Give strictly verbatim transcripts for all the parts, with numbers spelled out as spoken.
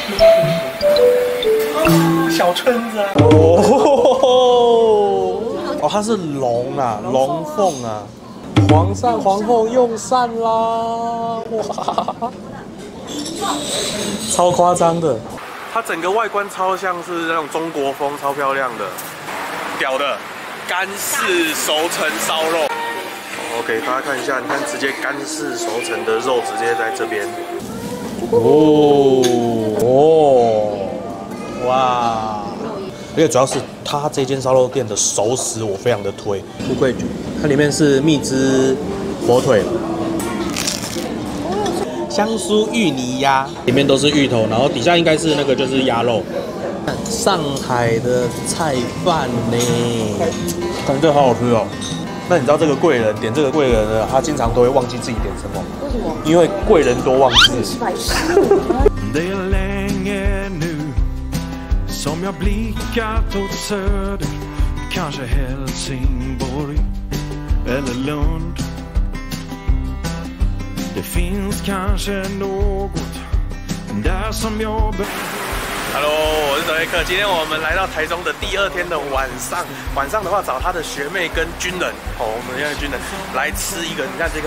小村子啊！ 哦，哦，它是龙啊，龙凤啊，皇上皇后用膳啦！哇，超夸张的。它整个外观超像是那种中国风，超漂亮的，屌的，干式熟成烧肉。我给大家看一下，你看直接干式熟成的肉直接在这边。哦哦，哇！而且主要是它这间烧肉店的熟食我非常的推，富贵卷，它里面是蜜汁火腿。香酥芋泥鸭，里面都是芋头，然后底下应该是那个就是鸭肉。上海的菜饭呢，感觉这好好吃哦。那你知道这个贵人点这个贵人呢，他经常都会忘记自己点什么？ 为什么？ 因为贵人多忘事。 Det är länge nu som jag blickat åt söder, kanske Helsingborg eller Lund. Det finns kanske något där som jag Hello， 我是德瑞克。今天我们来到台中的第二天的晚上，晚上的话找他的学妹跟军人，哦，我们现在军人来吃一个，你看这个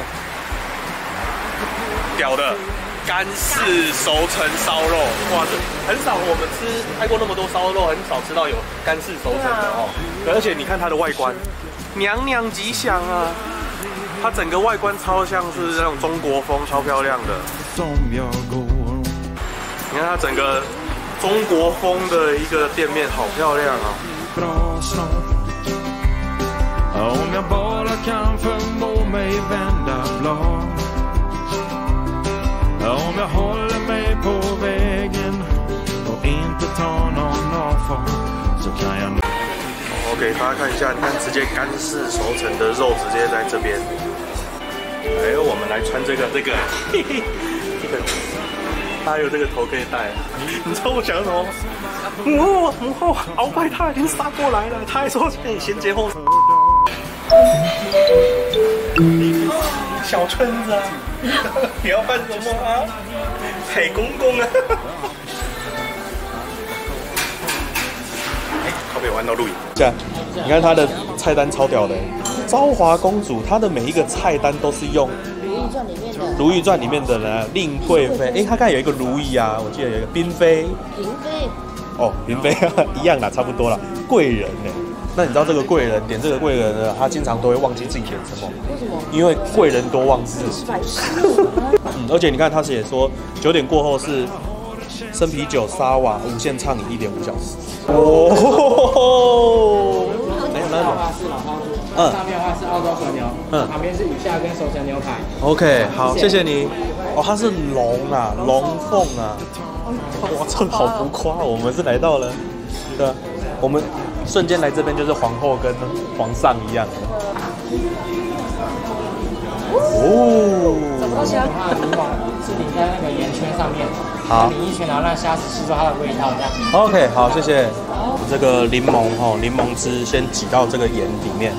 屌的干式熟成烧肉，哇，这很少我们吃拍过那么多烧肉，很少吃到有干式熟成的哦。而且你看它的外观，娘娘吉祥啊！它整个外观超像是那种中国风，超漂亮的。你看它整个。中国风的一个店面，好漂亮啊！ Om jag bara kan förmå mig vända blad. Om jag håller mig på vägen och inte tar någon avfart så kan jag. 我给大家看一下，你看直接干式熟成的肉直接在这边。哎，我们来穿这个这个，嘿嘿，这个。它有这个头可以戴，你知道我讲什么吗？母后，母后，鳌拜他已经杀过来了，他还说你先接后。 小村子啊！你要办什么啊？海公公啊！ 哎，靠北玩到录影。这样，你看它的菜单超屌的，昭华公主，她的每一个菜单都是用。《如懿传》里面的呢，令贵妃，哎，他刚才有一个如懿啊，我记得有一个嫔妃， 嫔妃， 哦，嫔妃一样啦，差不多啦。贵人呢？那你知道这个贵人点这个贵人呢，他经常都会忘记自己点什么？ 为什么？ 因为贵人多忘事。嗯，而且你看他写说九点过后是生啤酒、沙瓦无限畅饮一点五小时。哦， 哎，那的话是老汤猪，嗯，上面的话是澳洲和牛，嗯，旁边是鱼虾跟熟成牛排。 OK， 好，谢谢你。哦，它是龙啊，龙凤啊。哇，这好浮夸！我们是来到了，对，我们瞬间来这边就是皇后跟皇上一样。哦， 这个虾的话，你往是淋在那个盐圈上面，好，淋一圈，然后让虾子吸收它的味道，这样。 OK， 好，谢谢。这个柠檬哈，柠檬汁先挤到这个盐里面。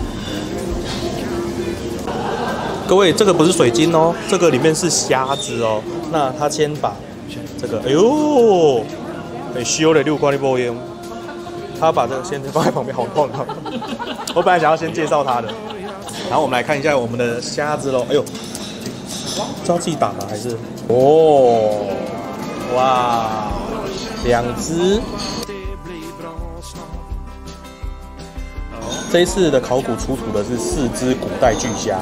各位，这个不是水晶哦，这个里面是虾子哦。那他先把这个，哎呦，很修的六块的波烟，他把这个先放在旁边，好痛啊！我本来想要先介绍他的，然后我们来看一下我们的虾子喽。哎呦，知道自己打吗？还是？哦，哇，两只。这一次的考古出土的是四只古代巨虾。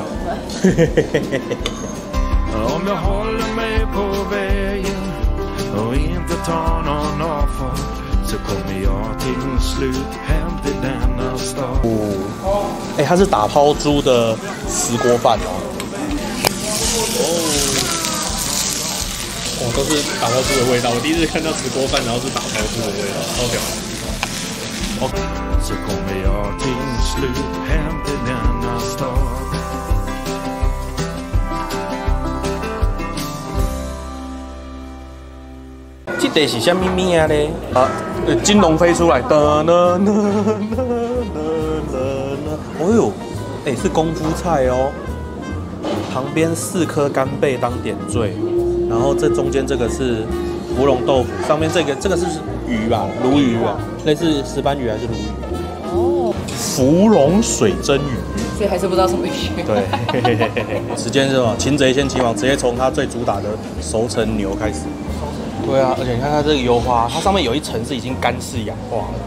哦，哎，它是打抛猪的石锅饭哦。哦，哦，都是打抛猪的味道。我第一次看到石锅饭，然后是打抛猪的味道，超屌。哦。Så kommer jag till slut hem till denna stad. 这个是什么物啊嘞？啊，金龙飞出来，哒啦啦啦啦啦！哦呦，哎，是功夫菜哦。旁边四颗干贝当点缀，然后这中间这个是芙蓉豆腐，上面这个这个是鱼吧，鲈鱼啊，类似石斑鱼还是鲈鱼？哦，芙蓉水蒸鱼。 所以还是不知道什么鱼。 对，嘿嘿嘿嘿时间是什么？擒贼先擒王，直接从它最主打的熟成牛开始。对啊，而且你看它这个油花，它上面有一层是已经干式氧化了。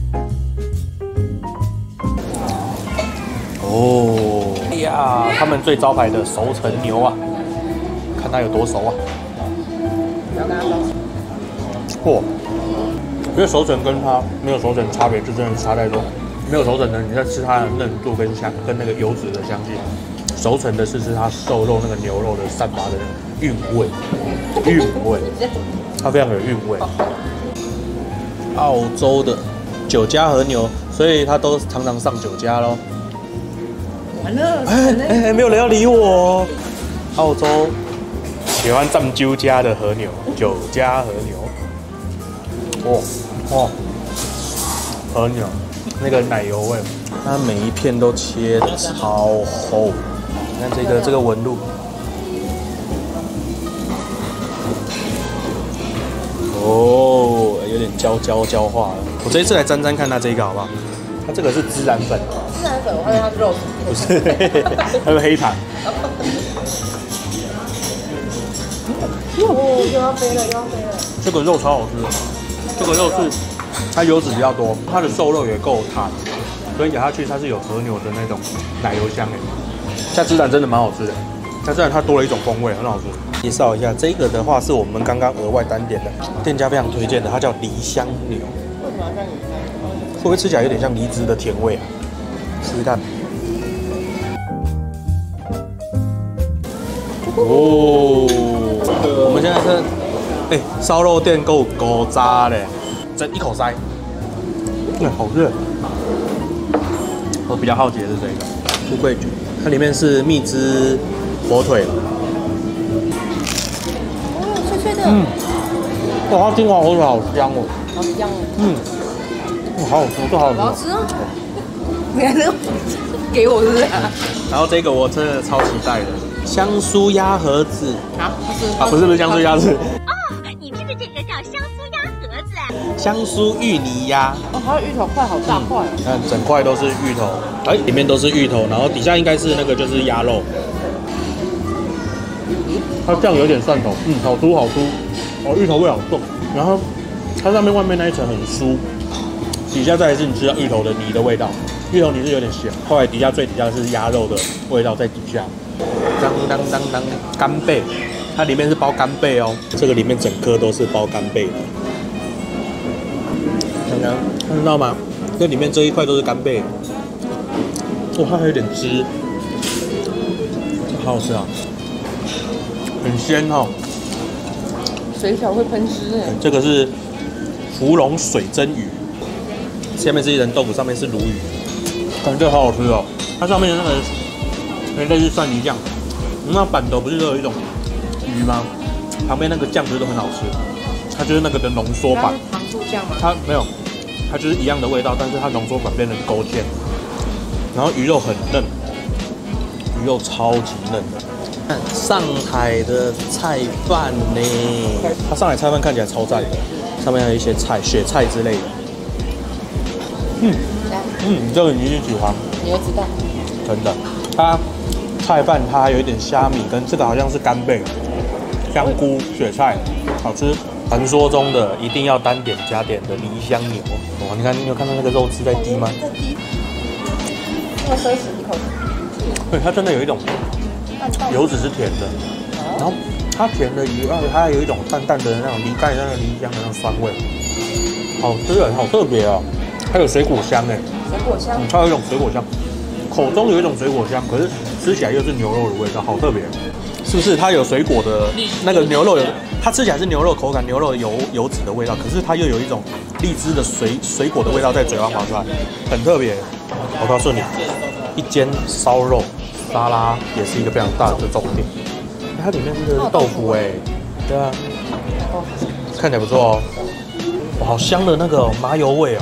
哦，哎呀，他们最招牌的熟成牛啊，看它有多熟啊！ 不要跟他装。 嚯，因为熟成跟它没有熟成差别，就真的差太多。没有熟成的，你在吃它的嫩度跟香，跟那个油脂的香气；熟成的是吃它瘦肉那个牛肉的散发的韵味，韵味，它非常有韵味。澳洲的酒家和牛，所以它都常常上酒家咯。 完了， 哎哎哎，没有人要理我。澳洲喜欢藏酒家的和牛，酒家和牛。哦哦，和牛。那个奶油味，它每一片都切得超厚。你看这个这个纹路，哦，有点焦焦焦化了。我这一次来沾沾看它这个好不好？它这个是孜然粉， 孜然粉，我发现它是肉粉， 不是，它是黑糖。 哦，又要飞了，又要飞了。 这个肉超好吃，这个肉是。它油脂比较多，它的瘦肉也够弹，所以咬下去它是有和牛的那种奶油香诶。它孜然真的蛮好吃的，它孜然它多了一种风味，很好吃。介绍一下这个的话，是我们刚刚额外单点的，店家非常推荐的，它叫梨香牛。 为什么要像梨香？ 会不会吃起来有点像梨汁的甜味啊？试试看。哦，我们现在是，哎、欸，烧肉店够狗渣嘞。整一口塞，对，好热。我比较好奇的是这个富贵卷，它里面是蜜汁火腿， 哦，脆脆的， 嗯，哇，它金华火腿好香哦， 好香哦， 嗯，哇，好好吃，这好好吃， 好吃啊！你看这个给我是不是？ 然后这个我真的超期待的，香酥鸭盒子啊，不是啊，不是不是香酥鸭子。香酥芋泥鸭， 哦，它的芋头块好大块哦， 你看整块都是芋头，哎，里面都是芋头，然后底下应该是那个就是鸭肉，它酱有点蒜头，嗯，好酥好酥，哦，芋头味好重，然后它上面外面那一层很酥，底下再来是你吃到芋头的泥的味道，芋头泥是有点咸，后来底下最底下是鸭肉的味道在底下，当当当当干贝，它里面是包干贝哦，这个里面整颗都是包干贝的。看得到吗？这里面这一块都是干贝，哇，它还有点汁，好好吃啊，很鲜哦。 水饺会喷汁哎。 这个是芙蓉水蒸鱼，下面是一层豆腐，上面是鲈鱼，感觉这个好好吃哦。它上面的那个类似蒜泥酱，那板豆不是都有一种鱼吗？旁边那个酱汁都很好吃，它就是那个的浓缩版。 糖醋酱吗？ 它没有。它就是一样的味道，但是它浓缩版变得勾芡，然后鱼肉很嫩，鱼肉超级嫩的。看上海的菜饭呢，它上海菜饭看起来超赞的，上面还有一些菜，雪菜之类的。嗯嗯，这个你一定喜欢， 你会知道， 真的。它菜饭它还有一点虾米，跟这个好像是干贝、香菇、雪菜，好吃。传说中的一定要单点加点的梨香牛，哇！你看，你有看到那个肉汁在滴吗？ 在滴。那水洗一口。 对，它真的有一种油脂是甜的，然后它甜的以外，它还有一种淡淡的那种梨盖那个梨香的那种酸味，好吃的，好特别哦。还有水果香哎， 水果香， 嗯，它有一种水果香，口中有一种水果香，可是吃起来又是牛肉的味道，好特别。是不是它有水果的那个牛肉有？它吃起来是牛肉口感，牛肉油油脂的味道，可是它又有一种荔枝的水水果的味道在嘴巴滑出来，很特别。我告诉你，一间烧肉沙拉也是一个非常大的重点。它里面是豆腐哎，对啊，看起来不错哦。哇，好香的那个麻油味哦，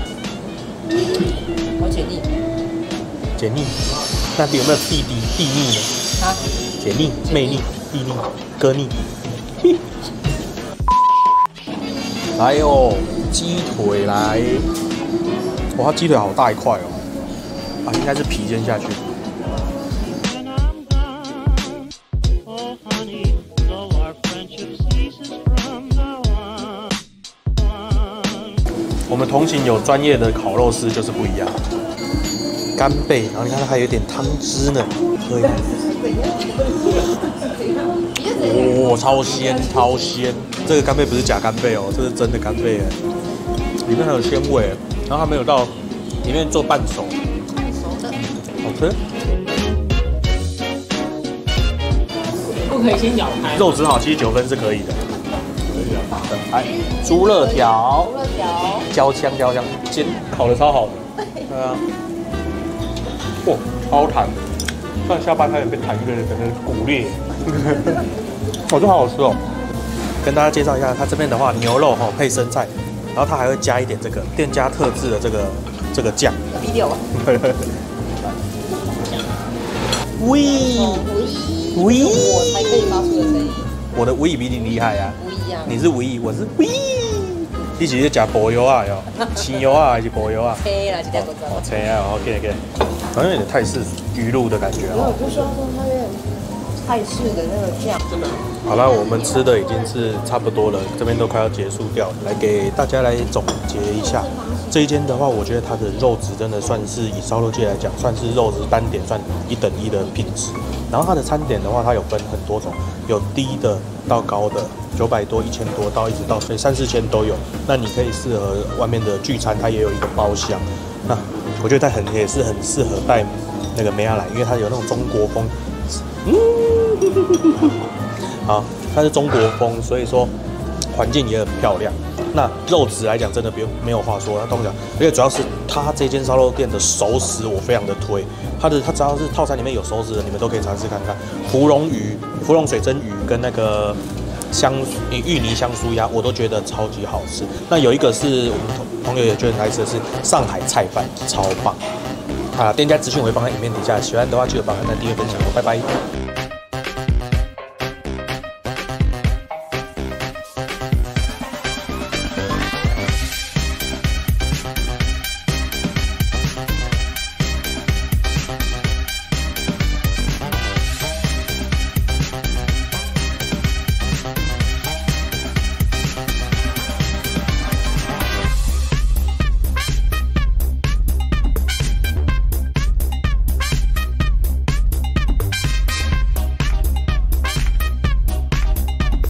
好解腻。 解腻，那有没有地地地腻呢？啊？解腻、魅力、地腻、歌腻。 来哦，鸡腿来。哇，它鸡腿好大一块哦。啊，应该是皮先下去。我们同行有专业的烤肉师，就是不一样。干贝，然后你看它还有点汤汁呢，喝一口。哦，超鲜超鲜！这个干贝不是假干贝哦，这是真的干贝哎，里面还有鲜味，然后它没有到里面做半熟， 熟的， 好吃。 不可以先咬开。 肉质好，七十九分是可以的。可以啊。来，猪肋条， 猪肋条， 焦香焦香，煎烤的超好的。对啊。哇，超弹！看下巴差点被弹一个整个骨裂。哦，这好好吃哦！跟大家介绍一下，它这边的话，牛肉哈配生菜，然后它还会加一点这个店家特制的这个这个酱。 B 六啊。 喂喂， 我才可以发出的声音。 我的喂比你厉害啊！ 不一样。 你是喂，我是喂。你是吃薄油啊哟？青油啊还是薄油啊？ 切啦，这条不知道。 哦，切啊 ，OK OK， 好像有点泰式鱼露的感觉哦。 我就说说它有点泰式的那个酱。真的。 好了，我们吃的已经是差不多了，这边都快要结束掉了，来给大家来总结一下。这一间的话，我觉得它的肉质真的算是以烧肉界来讲，算是肉质单点算一等一的品质。然后它的餐点的话，它有分很多种，有低的到高的，九百多、一千多到一直到所以三四千都有。那你可以适合外面的聚餐，它也有一个包厢。那我觉得它很也是很适合带那个梅亚来，因为它有那种中国风。嗯，好，它是中国风，所以说环境也很漂亮。那肉质来讲，真的不用没有话说，它东讲，而且主要是它这间烧肉店的熟食，我非常的推。它的它只要是套餐里面有熟食的，你们都可以尝试看看。芙蓉鱼、芙蓉水蒸鱼跟那个香芋泥香酥鸭，我都觉得超级好吃。那有一个是我们同朋友也觉得很爱吃的是上海菜饭，超棒。啊，店家资讯我会放在影片底下，喜欢的话记得帮我按赞、订阅、分享哦，拜拜。